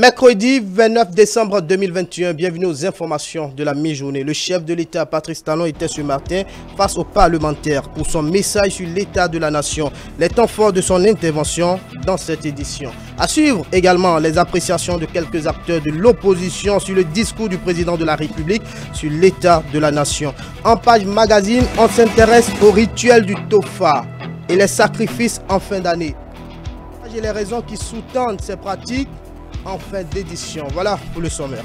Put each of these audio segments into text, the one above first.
Mercredi 29 décembre 2021, bienvenue aux informations de la mi-journée. Le chef de l'État, Patrice Talon, était ce matin face aux parlementaires pour son message sur l'état de la nation. Les temps forts de son intervention dans cette édition. À suivre également les appréciations de quelques acteurs de l'opposition sur le discours du président de la République sur l'état de la nation. En page magazine, on s'intéresse au rituel du Tofa et les sacrifices en fin d'année. Et les raisons qui sous-tendent ces pratiques en fin d'édition. Voilà pour le sommaire.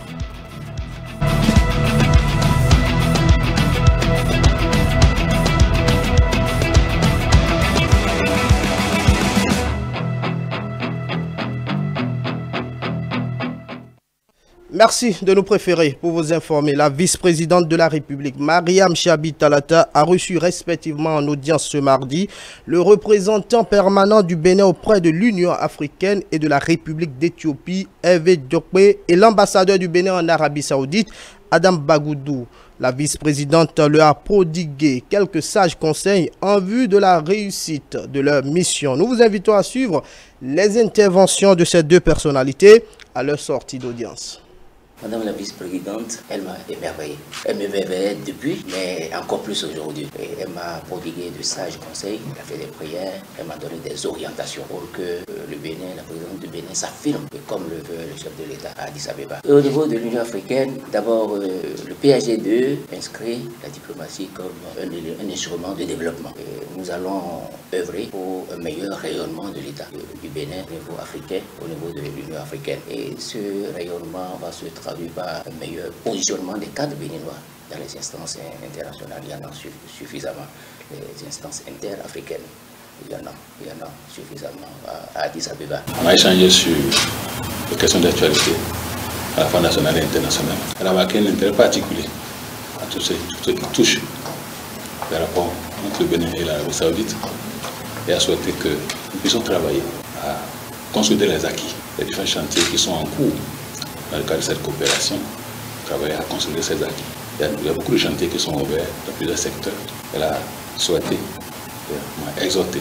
Merci de nous préférer pour vous informer. La vice-présidente de la République, Mariam Chabi Talata, a reçu respectivement en audience ce mardi le représentant permanent du Bénin auprès de l'Union africaine et de la République d'Éthiopie, Hervé Diokpe, et l'ambassadeur du Bénin en Arabie Saoudite, Adam Bagoudou. La vice-présidente leur a prodigué quelques sages conseils en vue de la réussite de leur mission. Nous vous invitons à suivre les interventions de ces deux personnalités à leur sortie d'audience. Madame la vice-présidente, elle m'a émerveillé. Elle m'émerveillait depuis, mais encore plus aujourd'hui. Elle m'a prodigué de sages conseils, elle a fait des prières, elle m'a donné des orientations pour que le Bénin, la présidente du Bénin s'affirme comme le veut le chef de l'État à Addis Abeba. Au niveau de l'Union africaine, d'abord le PAG2 inscrit la diplomatie comme un instrument de développement. Et nous allons œuvrer pour un meilleur rayonnement de l'État du Bénin au niveau africain, au niveau de l'Union africaine. Et ce rayonnement va se traduit par un meilleur positionnement des cadres béninois dans les instances internationales. Il y en a suffisamment. Les instances interafricaines, il y en a suffisamment à Addis Abeba. On a échangé sur les questions d'actualité à la fois nationale et internationale. Elle a marqué un intérêt particulier à tout ce qui touche les rapports entre le Bénin et l'Arabie Saoudite et a souhaité que nous puissions travailler à consolider les acquis, les différents chantiers qui sont en cours dans le cadre de cette coopération, travailler à consolider ces acquis. Il y a beaucoup de chantiers qui sont ouverts dans plusieurs secteurs. Elle a souhaité, m'a exhorté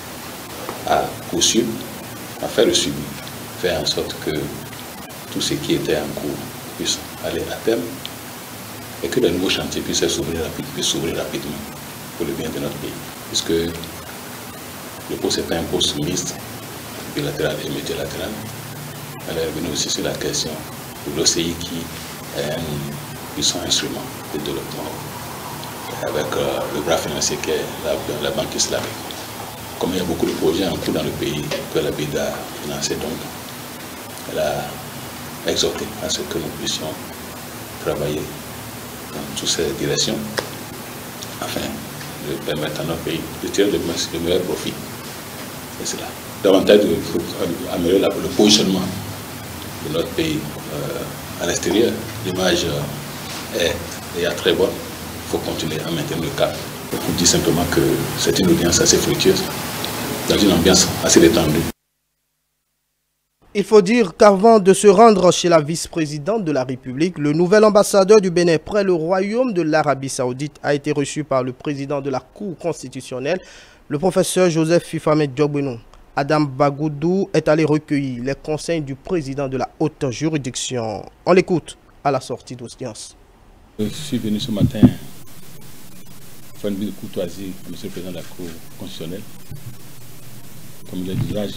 à poursuivre, à faire le suivi, faire en sorte que tout ce qui était en cours puisse aller à terme et que de nouveaux chantiers puissent s'ouvrir rapidement pour le bien de notre pays. Puisque le poste est un poste mixte, bilatéral et multilatéral. Elle est revenue aussi sur la question de l'OCI qui est un puissant instrument de développement avec le bras financier qui est la Banque islamique. Comme il y a beaucoup de projets en cours dans le pays que la BID a financé, donc elle a exhorté à ce que nous puissions travailler dans toutes ces directions afin de permettre à notre pays de tirer le meilleur profit. Et c'est là. Davantage d'améliorer le positionnement de notre pays à l'extérieur. L'image est très bonne. Il faut continuer à maintenir le cap. Je vous dis simplement que c'est une audience assez fructueuse, dans une ambiance assez détendue. Il faut dire qu'avant de se rendre chez la vice-présidente de la République, le nouvel ambassadeur du Bénin près le royaume de l'Arabie Saoudite a été reçu par le président de la Cour constitutionnelle, le professeur Joseph Fifame Diogbenou. Adam Bagoudou est allé recueillir les conseils du président de la haute juridiction. On l'écoute à la sortie d'audience. Je suis venu ce matin faire une visite de courtoisie à M. le président de la Cour constitutionnelle. Comme il est d'usage,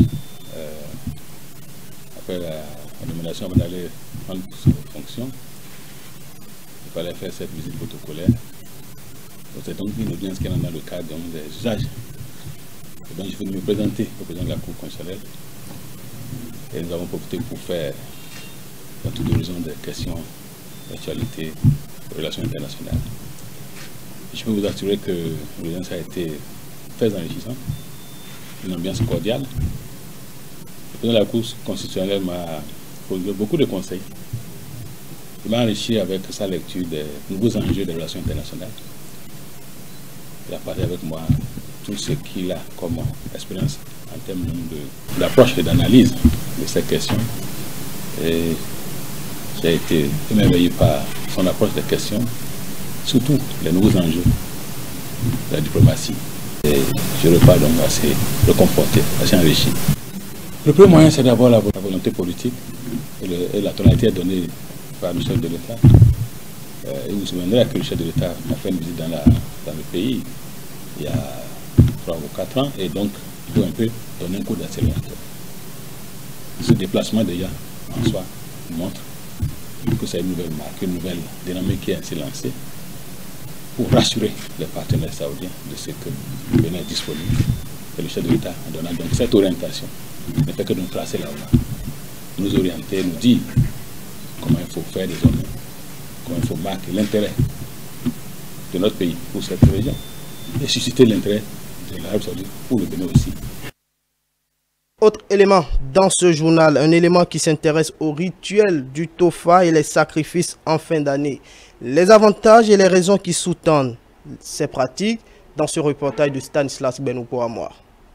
après la nomination, avant d'aller prendre fonction, il fallait faire cette visite protocolaire. C'est donc une audience qui est dans le cadre des usages. Donc je vais me présenter au président de la Cour constitutionnelle et nous avons profité pour faire dans tout l'horizon des questions d'actualité et relations internationales. Je peux vous assurer que l'audience a été très enrichissante, une ambiance cordiale. Le président de la Cour constitutionnelle m'a posé beaucoup de conseils. Il m'a enrichi avec sa lecture des nouveaux enjeux des relations internationales. Il a parlé avec moi tout ce qu'il a comme expérience en termes d'approche et d'analyse de ces questions. Et j'ai été émerveillé par son approche des questions, surtout les nouveaux enjeux de la diplomatie. Et je repars donc assez réconforté, assez enrichi. Le premier moyen, c'est d'avoir la volonté politique et la tonalité est donnée par le chef de l'État. Et vous vous souviendrez que le chef de l'État a fait une visite dans le pays il y a 3 ou 4 ans, et donc il faut un peu donner un coup d'accélérateur. Ce déplacement déjà en soi montre que c'est une nouvelle marque, une nouvelle dynamique qui est ainsi lancée pour rassurer les partenaires saoudiens de ce que le Bénin est disponible. Et le chef de l'État en donnant donc cette orientation ne fait que nous tracer la voie, nous orienter, nous dire comment il faut faire désormais, comment il faut marquer l'intérêt de notre pays pour cette région et susciter l'intérêt de l'Arabie Saoudite pour le Bénin aussi. Autre élément dans ce journal, un élément qui s'intéresse au rituel du Tofa et les sacrifices en fin d'année. Les avantages et les raisons qui sous-tendent ces pratiques dans ce reportage de Stanislas Benoupo-Amoir.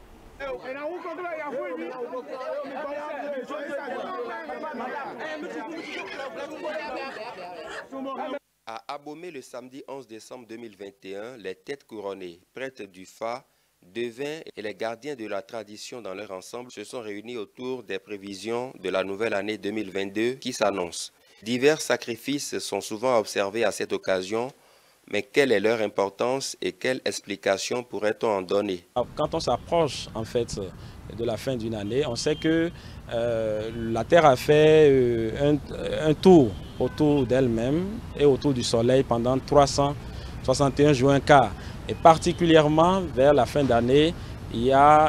À Abomey le samedi 11 décembre 2021, les têtes couronnées, prêtres du Fa, devins et les gardiens de la tradition dans leur ensemble se sont réunis autour des prévisions de la nouvelle année 2022 qui s'annonce. Divers sacrifices sont souvent observés à cette occasion, mais quelle est leur importance et quelle explication pourrait-on en donner? Quand on s'approche en fait de la fin d'une année, on sait que la Terre a fait un tour autour d'elle-même et autour du Soleil pendant 361 jours un quart. Et particulièrement vers la fin d'année, il y a,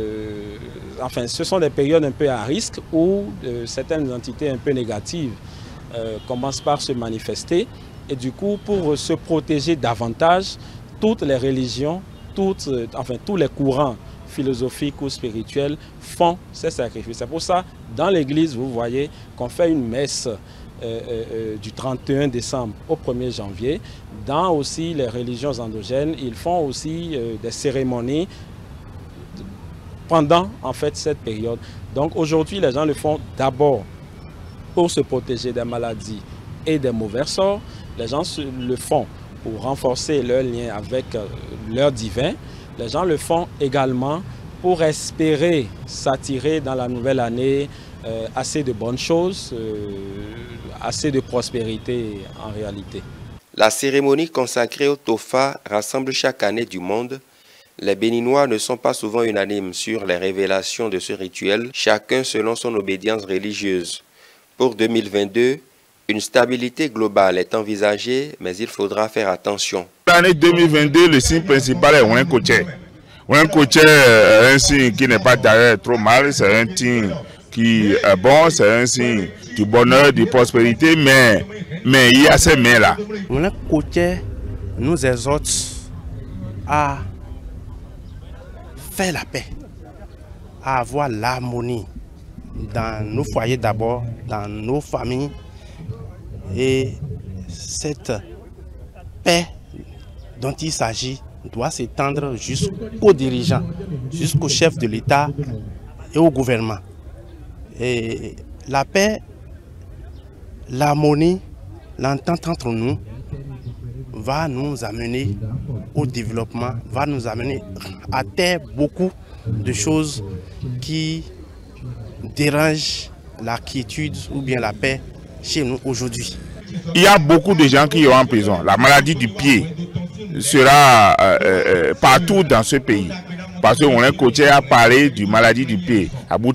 ce sont des périodes un peu à risque où certaines entités un peu négatives commencent par se manifester. Et du coup, pour se protéger davantage, toutes les religions, tous les courants philosophiques ou spirituels font ces sacrifices. C'est pour ça, dans l'église, vous voyez qu'on fait une messe du 31 décembre au 1er janvier. Dans aussi les religions endogènes, ils font aussi des cérémonies pendant en fait cette période. Donc aujourd'hui, les gens le font d'abord pour se protéger des maladies et des mauvais sorts. Les gens le font pour renforcer leur lien avec leur divin. Les gens le font également pour espérer s'attirer dans la nouvelle année assez de bonnes choses, assez de prospérité en réalité. La cérémonie consacrée au Tofa rassemble chaque année du monde. Les Béninois ne sont pas souvent unanimes sur les révélations de ce rituel, chacun selon son obédience religieuse. Pour 2022, une stabilité globale est envisagée, mais il faudra faire attention. L'année 2022, le signe principal est Ouin-Koché. Ouin-Koché est un signe qui n'est pas d'ailleurs trop mal, c'est un signe qui est bon, c'est un signe du bonheur, de prospérité, mais il y a ces mais-là. Ouin-Koché nous exhorte à faire la paix, à avoir l'harmonie dans nos foyers d'abord, dans nos familles. Et cette paix dont il s'agit doit s'étendre jusqu'aux dirigeants, jusqu'aux chefs de l'État et au gouvernement. Et la paix, l'harmonie, l'entente entre nous va nous amener au développement, va nous amener à terre beaucoup de choses qui dérangent la quiétude ou bien la paix chez nous aujourd'hui. Il y a beaucoup de gens qui sont en prison. La maladie du pied sera partout dans ce pays. Parce qu'on est coaché à parler du maladie du pied.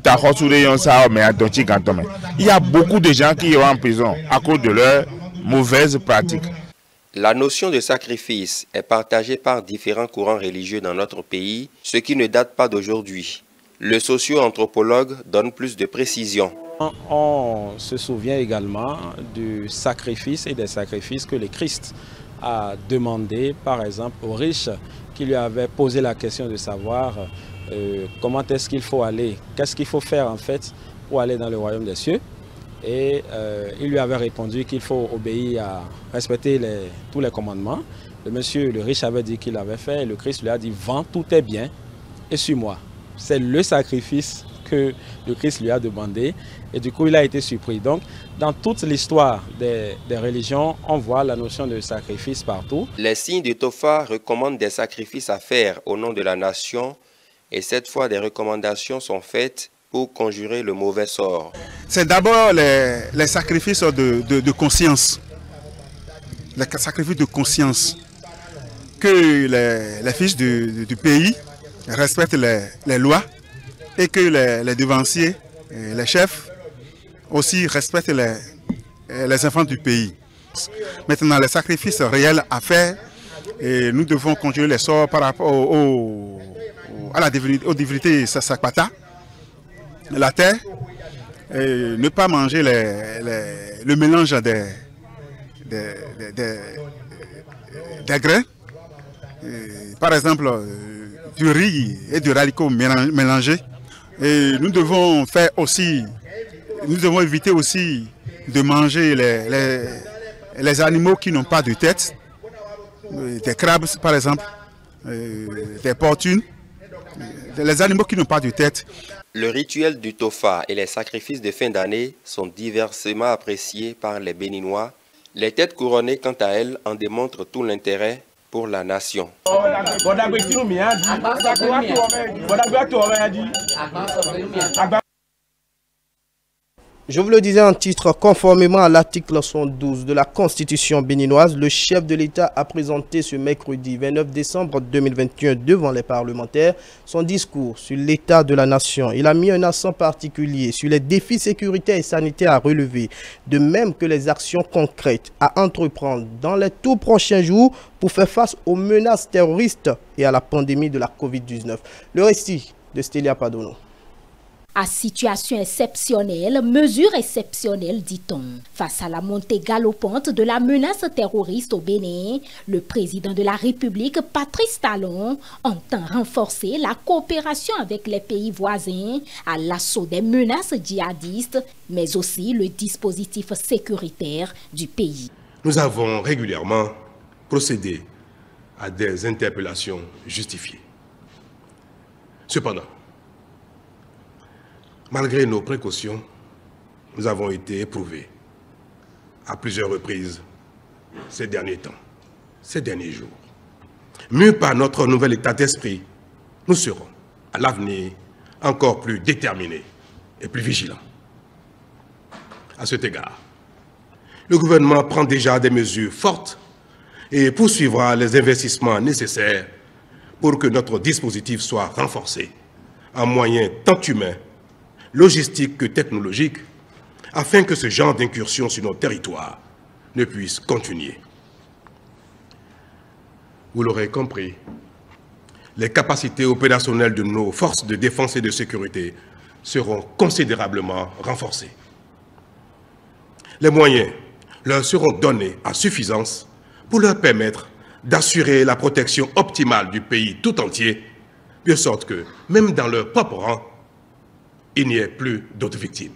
Il y a beaucoup de gens qui sont en prison à cause de leurs mauvaises pratiques. La notion de sacrifice est partagée par différents courants religieux dans notre pays, ce qui ne date pas d'aujourd'hui. Le socio-anthropologue donne plus de précisions. On se souvient également du sacrifice et des sacrifices que le Christ a demandé, par exemple, aux riches qui lui avaient posé la question de savoir comment est-ce qu'il faut aller, qu'est-ce qu'il faut faire en fait pour aller dans le royaume des cieux. Et il lui avait répondu qu'il faut obéir à respecter tous les commandements. Le riche avait dit qu'il l'avait fait et le Christ lui a dit « Vends tous tes biens et suis-moi ». C'est le sacrifice que le Christ lui a demandé et du coup il a été surpris. Donc dans toute l'histoire des religions, on voit la notion de sacrifice partout. Les signes de Tofa recommandent des sacrifices à faire au nom de la nation et cette fois des recommandations sont faites pour conjurer le mauvais sort. C'est d'abord les sacrifices de conscience. Les sacrifices de conscience. Que les fils du pays respectent les lois et que les devanciers, les chefs aussi respectent les enfants du pays. Maintenant, les sacrifices réels à faire, et nous devons conjurer les sorts par rapport aux divinités Sakpata, la terre, et ne pas manger le mélange des grains, par exemple du riz et du haricot mélangés. Et nous devons éviter aussi de manger les animaux qui n'ont pas de tête, des crabes par exemple, des portunes, les animaux qui n'ont pas de tête. Le rituel du Tofa et les sacrifices de fin d'année sont diversement appréciés par les Béninois. Les têtes couronnées, quant à elles, en démontrent tout l'intérêt pour la nation. Je vous le disais en titre, conformément à l'article 112 de la Constitution béninoise, le chef de l'État a présenté ce mercredi 29 décembre 2021 devant les parlementaires son discours sur l'état de la nation. Il a mis un accent particulier sur les défis sécuritaires et sanitaires à relever, de même que les actions concrètes à entreprendre dans les tout prochains jours pour faire face aux menaces terroristes et à la pandémie de la Covid-19. Le récit de Stélia Padono. À situation exceptionnelle, mesure exceptionnelle, dit-on. Face à la montée galopante de la menace terroriste au Bénin, le président de la République, Patrice Talon, entend renforcer la coopération avec les pays voisins à l'assaut des menaces djihadistes, mais aussi le dispositif sécuritaire du pays. Nous avons régulièrement procédé à des interpellations justifiées. Cependant, malgré nos précautions, nous avons été éprouvés à plusieurs reprises ces derniers temps, ces derniers jours. Mus par notre nouvel état d'esprit, nous serons à l'avenir encore plus déterminés et plus vigilants. À cet égard, le gouvernement prend déjà des mesures fortes et poursuivra les investissements nécessaires pour que notre dispositif soit renforcé en moyens tant humains, logistique que technologique, afin que ce genre d'incursion sur nos territoires ne puisse continuer. Vous l'aurez compris, les capacités opérationnelles de nos forces de défense et de sécurité seront considérablement renforcées. Les moyens leur seront donnés à suffisance pour leur permettre d'assurer la protection optimale du pays tout entier, de sorte que, même dans leur propre rang, il n'y ait plus d'autres victimes.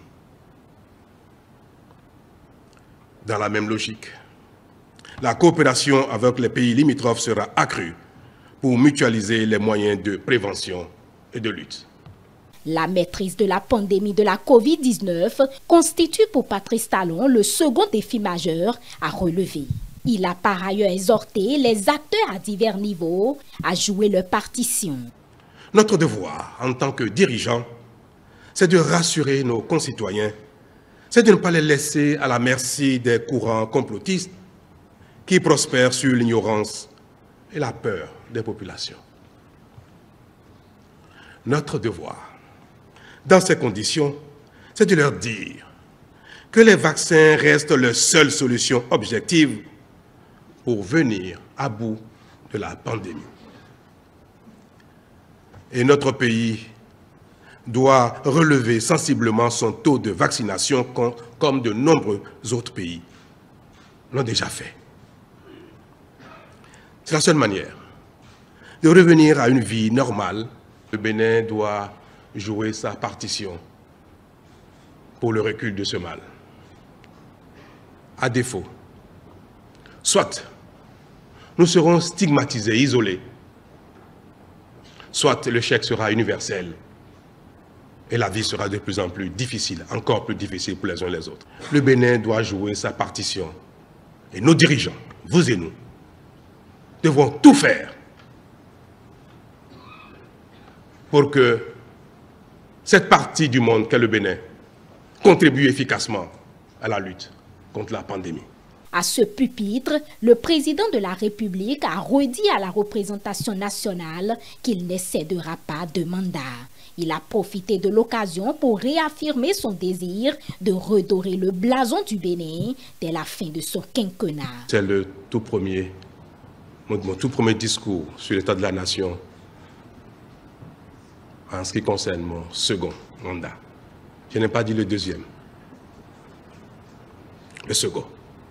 Dans la même logique, la coopération avec les pays limitrophes sera accrue pour mutualiser les moyens de prévention et de lutte. La maîtrise de la pandémie de la Covid-19 constitue pour Patrice Talon le second défi majeur à relever. Il a par ailleurs exhorté les acteurs à divers niveaux à jouer leur partition. Notre devoir en tant que dirigeants, c'est de rassurer nos concitoyens, c'est de ne pas les laisser à la merci des courants complotistes qui prospèrent sur l'ignorance et la peur des populations. Notre devoir, dans ces conditions, c'est de leur dire que les vaccins restent leur seule solution objective pour venir à bout de la pandémie. Et notre pays doit relever sensiblement son taux de vaccination comme de nombreux autres pays l'ont déjà fait. C'est la seule manière de revenir à une vie normale. Le Bénin doit jouer sa partition pour le recul de ce mal. À défaut, soit nous serons stigmatisés, isolés, soit le chèque sera universel et la vie sera de plus en plus difficile, encore plus difficile pour les uns et les autres. Le Bénin doit jouer sa partition et nos dirigeants, vous et nous, devons tout faire pour que cette partie du monde qu'est le Bénin contribue efficacement à la lutte contre la pandémie. À ce pupitre, le président de la République a redit à la représentation nationale qu'il n'excédera pas de mandat. Il a profité de l'occasion pour réaffirmer son désir de redorer le blason du Bénin dès la fin de son quinquennat. C'est mon tout premier discours sur l'état de la nation en ce qui concerne mon second mandat. Je n'ai pas dit le deuxième, le second.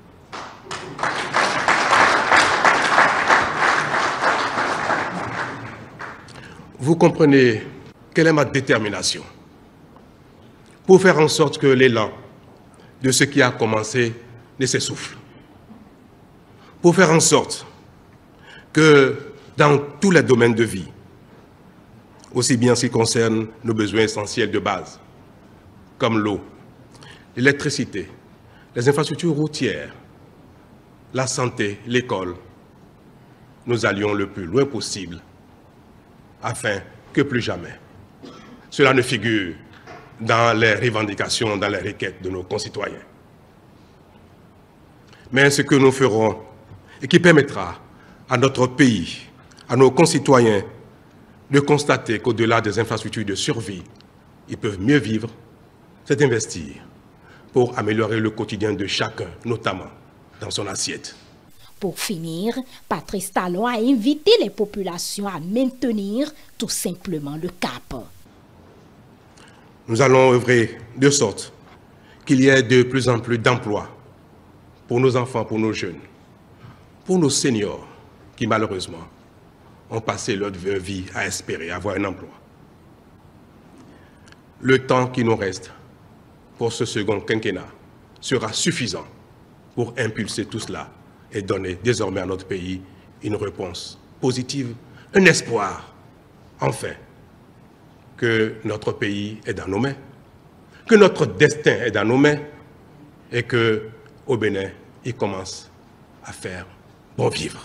Vous comprenez quelle est ma détermination pour faire en sorte que l'élan de ce qui a commencé ne s'essouffle. Pour faire en sorte que dans tous les domaines de vie, aussi bien en ce qui concerne nos besoins essentiels de base, comme l'eau, l'électricité, les infrastructures routières, la santé, l'école, nous allions le plus loin possible afin que plus jamais cela ne figure dans les revendications, dans les requêtes de nos concitoyens. Mais ce que nous ferons et qui permettra à notre pays, à nos concitoyens, de constater qu'au-delà des infrastructures de survie, ils peuvent mieux vivre, c'est d'investir pour améliorer le quotidien de chacun, notamment dans son assiette. Pour finir, Patrice Talon a invité les populations à maintenir tout simplement le cap. Nous allons œuvrer de sorte qu'il y ait de plus en plus d'emplois pour nos enfants, pour nos jeunes, pour nos seniors qui malheureusement ont passé leur vie à espérer avoir un emploi. Le temps qui nous reste pour ce second quinquennat sera suffisant pour impulser tout cela et donner désormais à notre pays une réponse positive, un espoir, enfin, que notre pays est dans nos mains, que notre destin est dans nos mains et qu'au Bénin, il commence à faire bon vivre.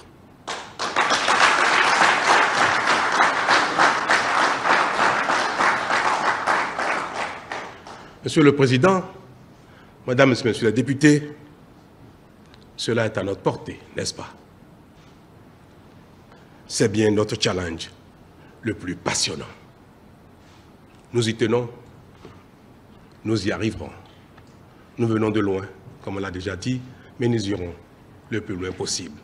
Monsieur le Président, Mesdames et Messieurs les députés, cela est à notre portée, n'est-ce pas? C'est bien notre challenge le plus passionnant. Nous y tenons, nous y arriverons. Nous venons de loin, comme on l'a déjà dit, mais nous irons le plus loin possible.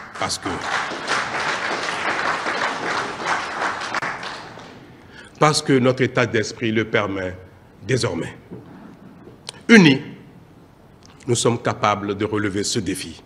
Parce que notre état d'esprit le permet désormais. Unis, nous sommes capables de relever ce défi.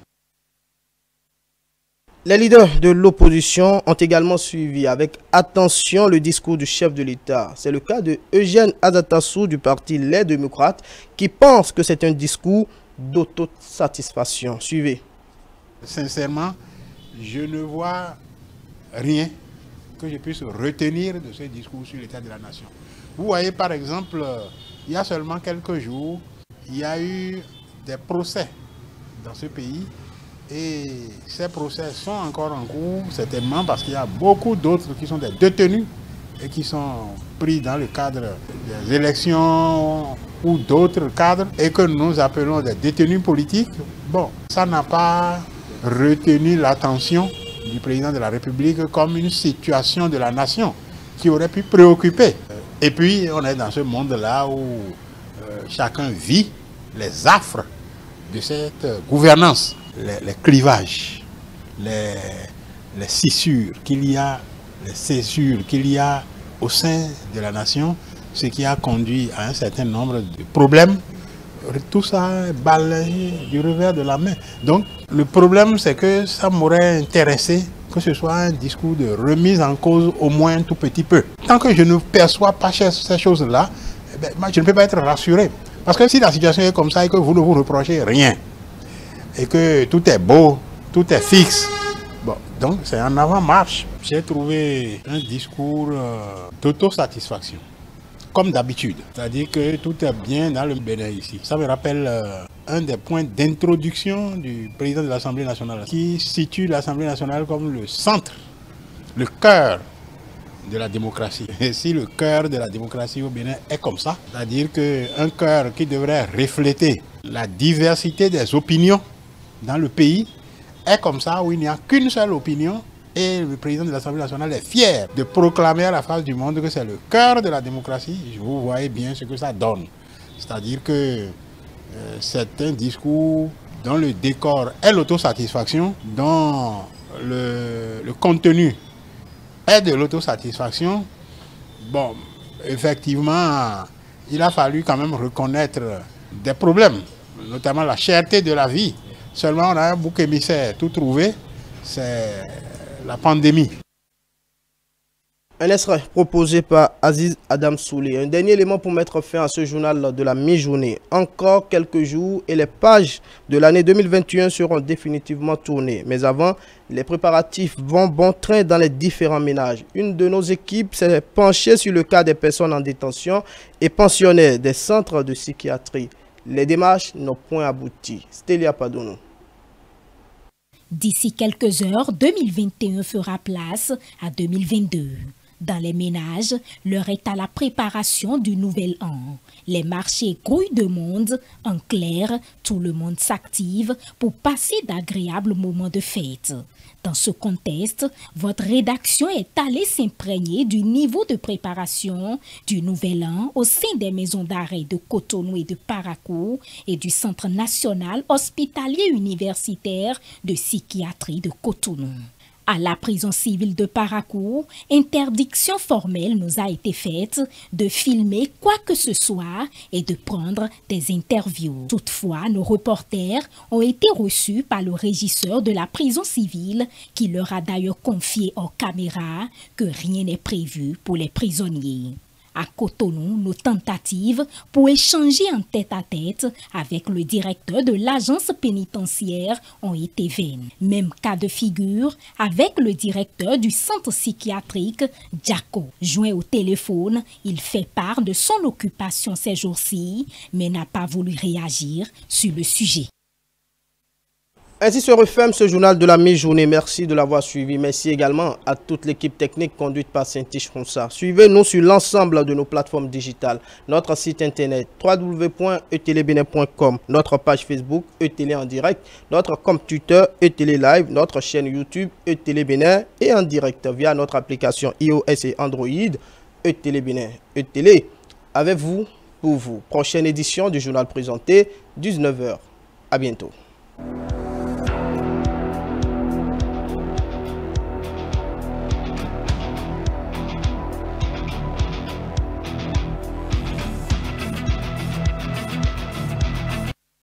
Les leaders de l'opposition ont également suivi avec attention le discours du chef de l'État. C'est le cas de Eugène Adatassou du parti Les Démocrates qui pense que c'est un discours d'autosatisfaction. Suivez. Sincèrement, je ne vois rien que je puisse retenir de ce discours sur l'état de la nation. Vous voyez par exemple, il y a seulement quelques jours, il y a eu des procès dans ce pays et ces procès sont encore en cours, certainement parce qu'il y a beaucoup d'autres qui sont des détenus et qui sont pris dans le cadre des élections ou d'autres cadres et que nous appelons des détenus politiques. Bon, ça n'a pas retenu l'attention du président de la République comme une situation de la nation qui aurait pu préoccuper. Et puis on est dans ce monde-là où chacun vit les affres de cette gouvernance, les clivages, les scissures qu'il y a, les césures qu'il y a au sein de la nation, ce qui a conduit à un certain nombre de problèmes. Tout ça est balayé du revers de la main. Donc le problème, c'est que ça m'aurait intéressé que ce soit un discours de remise en cause au moins un tout petit peu. Tant que je ne perçois pas ces choses-là, eh bien, moi, je ne peux pas être rassuré. Parce que si la situation est comme ça et que vous ne vous reprochez rien, et que tout est beau, tout est fixe, bon, donc c'est en avant-marche. J'ai trouvé un discours d'autosatisfaction, comme d'habitude. C'est-à-dire que tout est bien dans le Bénin ici. Ça me rappelle un des points d'introduction du président de l'Assemblée nationale, qui situe l'Assemblée nationale comme le centre, le cœur de la démocratie. Et si le cœur de la démocratie au Bénin est comme ça, c'est-à-dire qu'un cœur qui devrait refléter la diversité des opinions dans le pays, est comme ça, où il n'y a qu'une seule opinion, et le président de l'Assemblée nationale est fier de proclamer à la face du monde que c'est le cœur de la démocratie. Vous voyez bien ce que ça donne. C'est-à-dire que c'est un discours dont le décor est l'autosatisfaction, dont le contenu est de l'autosatisfaction. Bon, effectivement, il a fallu quand même reconnaître des problèmes, notamment la cherté de la vie. Seulement, on a un bouc émissaire tout trouvé, c'est la pandémie. Un extrait proposé par Aziz Adam Soulé. Un dernier élément pour mettre fin à ce journal de la mi-journée. Encore quelques jours et les pages de l'année 2021 seront définitivement tournées. Mais avant, les préparatifs vont bon train dans les différents ménages. Une de nos équipes s'est penchée sur le cas des personnes en détention et pensionnaires des centres de psychiatrie. Les démarches n'ont point abouti. Stélia Padono. D'ici quelques heures, 2021 fera place à 2022. Dans les ménages, l'heure est à la préparation du nouvel an. Les marchés grouillent de monde. En clair, tout le monde s'active pour passer d'agréables moments de fête. Dans ce contexte, votre rédaction est allée s'imprégner du niveau de préparation du nouvel an au sein des maisons d'arrêt de Cotonou et de Parakou et du Centre national hospitalier universitaire de psychiatrie de Cotonou. À la prison civile de Parakou, interdiction formelle nous a été faite de filmer quoi que ce soit et de prendre des interviews. Toutefois, nos reporters ont été reçus par le régisseur de la prison civile qui leur a d'ailleurs confié en caméra que rien n'est prévu pour les prisonniers. À Cotonou, nos tentatives pour échanger en tête-à-tête avec le directeur de l'agence pénitentiaire ont été vaines. Même cas de figure avec le directeur du centre psychiatrique, Jaco. Joint au téléphone, il fait part de son occupation ces jours-ci, mais n'a pas voulu réagir sur le sujet. Ainsi se referme ce journal de la mi-journée. Merci de l'avoir suivi. Merci également à toute l'équipe technique conduite par Saint-Tiche Ronsa. Suivez-nous sur l'ensemble de nos plateformes digitales. Notre site internet www.etelebene.com, notre page Facebook Etele en direct, notre compte Twitter Etele Live, notre chaîne YouTube Etele Bénin et en direct via notre application iOS et Android Etele Bénin. Etele avec vous, pour vous. Prochaine édition du journal présenté, 19h. À bientôt.